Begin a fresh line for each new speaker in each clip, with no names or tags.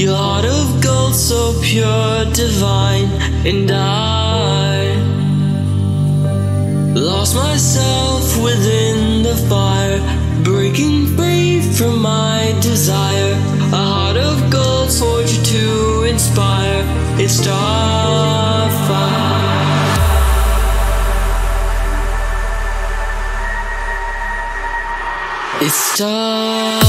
Your heart of gold, so pure, divine. And I lost myself within the fire, breaking free from my desire. A heart of gold, forged to inspire. It's starfire. It's starfire.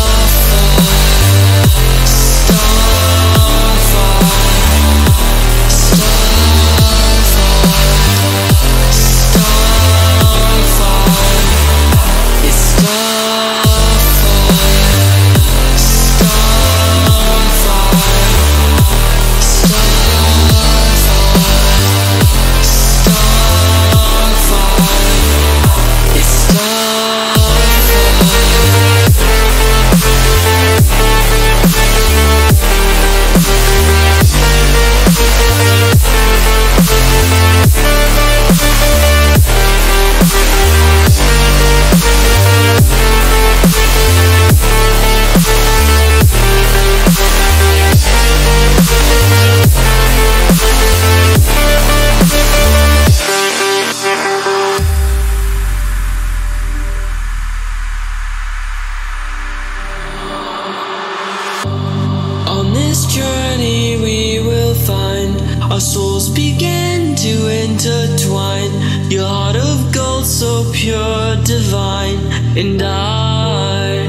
On this journey we will find our souls begin to intertwine. Your heart of gold, so pure, divine. And I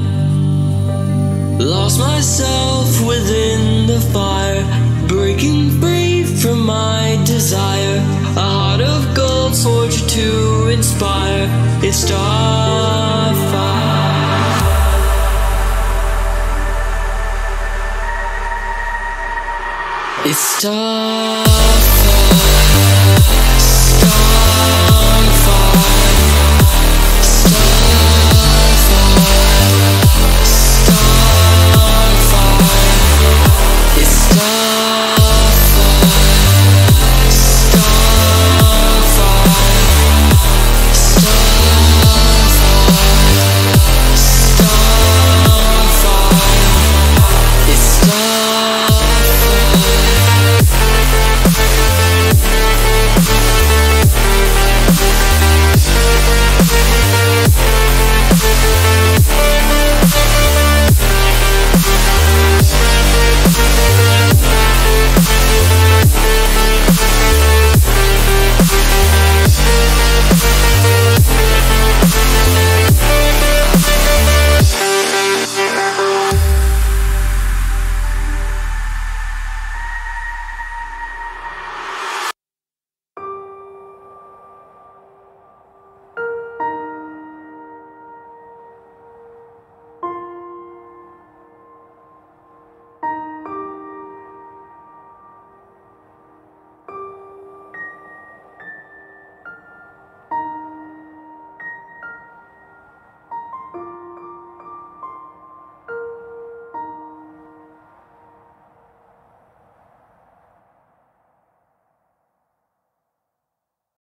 lost myself within the fire, breaking free from my desire. A heart of gold, forged to inspire. It's starfire. It's starfire.